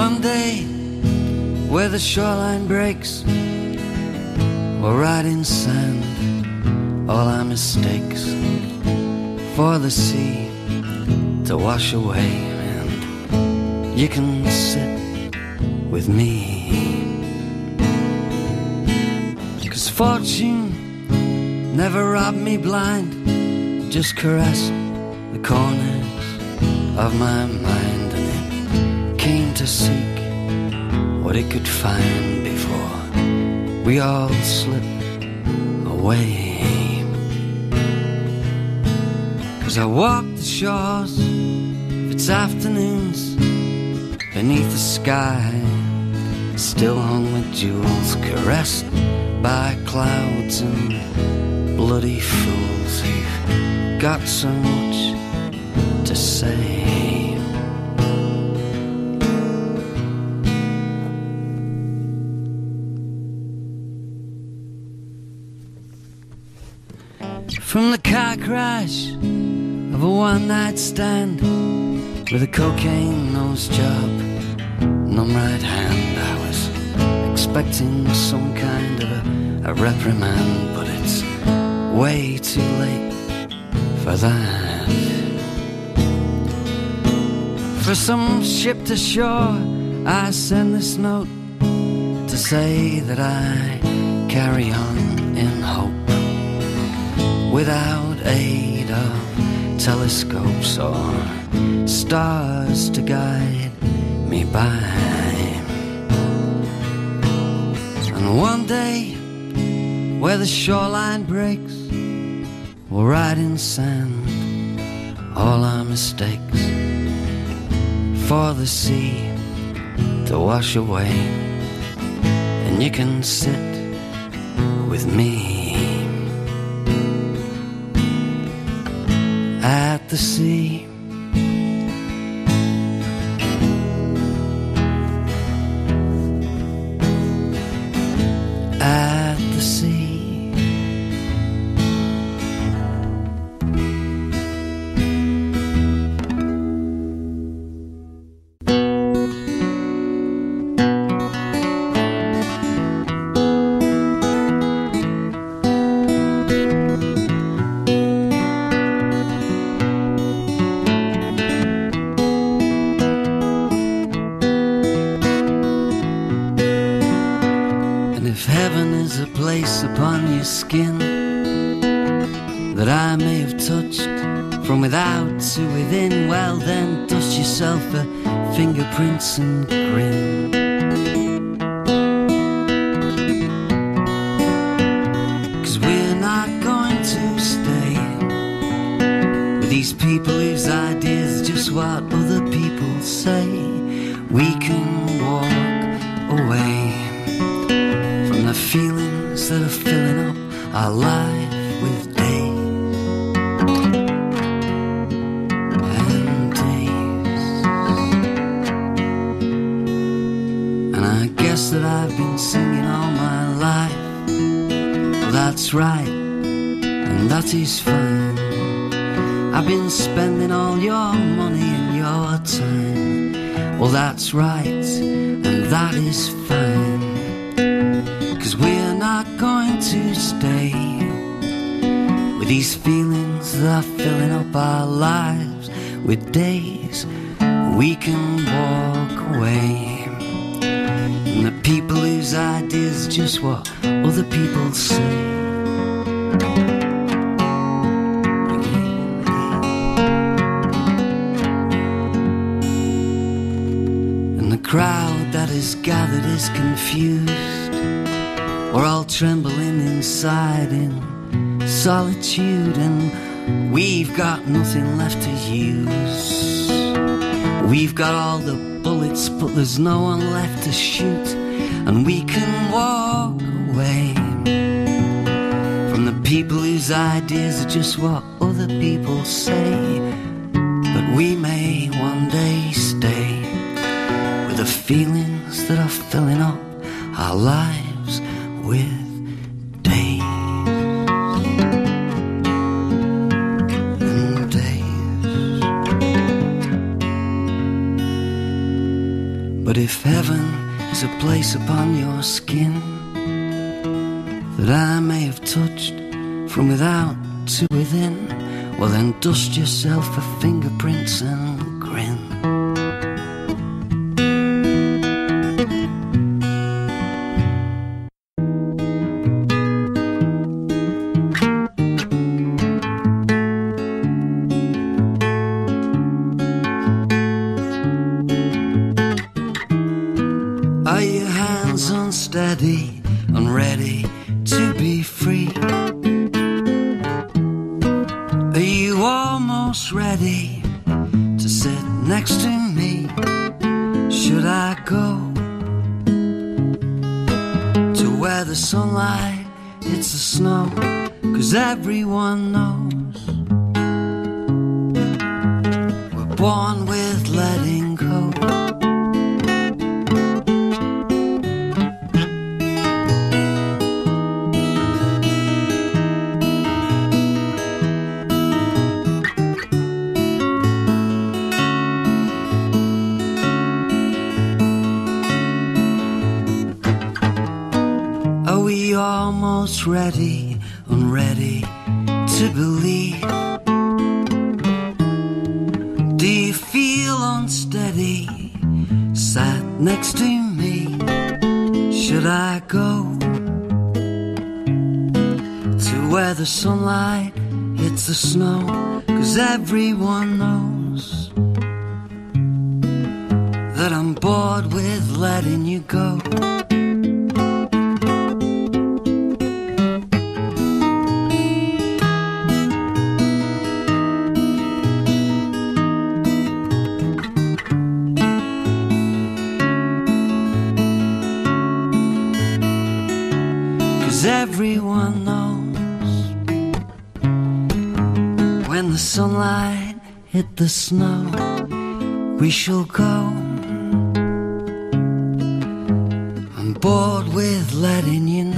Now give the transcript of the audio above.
one day where the shoreline breaks, we'll ride in sand all our mistakes for the sea to wash away, and you can sit with me. 'Cause fortune never robbed me blind, just caressed the corners of my mind, and it came to seek what it could find before we all slipped away. 'Cause I walk the shores of its afternoons beneath the sky still hung with jewels, caressed by clouds and bloody fools who've got so much to say. From the car crash of a one-night stand with a cocaine nose job, numb right hand, I was expecting some kind of a reprimand, but it's way too late for that. For some ship to shore, I send this note to say that I carry on in hope, without aid of telescopes or stars to guide me by. And one day, where the shoreline breaks, we'll ride in sand all our mistakes for the sea to wash away, and you can sit with me at the sea. At the sea. Upon your skin that I may have touched from without to within, well then dust yourself for fingerprints and grin. 'Cause we're not going to stay with these people whose ideas are just what other people say. We can walk away from the feelings that are filling up our life with days and days. And I guess that I've been singing all my life. Well, that's right, and that is fine. I've been spending all your money and your time. Well, that's right, and that is fine. 'Cause we're not going to stay with these feelings that are filling up our lives with days. We can walk away, and the people whose ideas are just what other people say. And the crowd that is gathered is confused. We're all trembling inside in solitude, and we've got nothing left to use. We've got all the bullets, but there's no one left to shoot, and we can walk away from the people whose ideas are just what other people say. But we may one day stay with the feelings that are filling up our lives with days and days. But if heaven is a place upon your skin that I may have touched from without to within, well then dust yourself for fingerprints and grin. Are your hands unsteady, unready to be free? Are you almost ready to sit next to me? Should I go to where the sunlight hits the snow? 'Cause everyone knows we're born with letting go. Are we almost ready, unready to believe? Do you feel unsteady, sat next to me? Should I go to where the sunlight hits the snow? 'Cause everyone knows that I'm bored with letting you go. 'Cause everyone knows when the sunlight hit the snow, we shall go. I'm bored with letting you